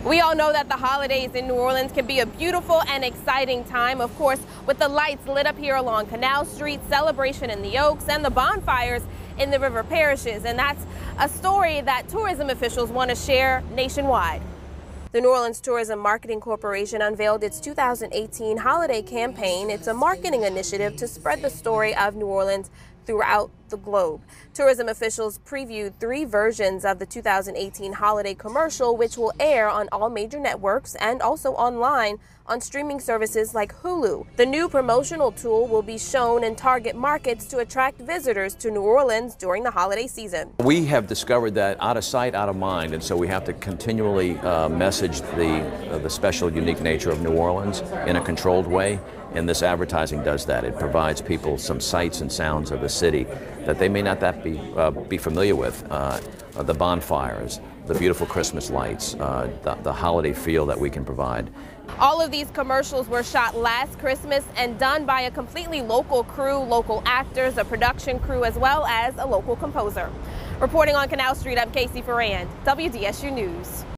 We all know that the holidays in New Orleans can be a beautiful and exciting time, of course, with the lights lit up here along Canal Street, Celebration in the Oaks, and the bonfires in the river parishes. And that's a story that tourism officials want to share nationwide. The New Orleans Tourism Marketing Corporation unveiled its 2018 holiday campaign. It's a marketing initiative to spread the story of New Orleans throughout the globe. Tourism officials previewed 3 versions of the 2018 holiday commercial, which will air on all major networks and also online on streaming services like Hulu. The new promotional tool will be shown in target markets to attract visitors to New Orleans during the holiday season. We have discovered that out of sight, out of mind, and so we have to continually message the special, unique nature of New Orleans in a controlled way, and this advertising does that. It provides people some sights and sounds of the city that they may not be familiar with. The bonfires, the beautiful Christmas lights, the holiday feel that we can provide. All of these commercials were shot last Christmas and done by a completely local crew, local actors, a production crew, as well as a local composer. Reporting on Canal Street, I'm Casey Ferrand, WDSU News.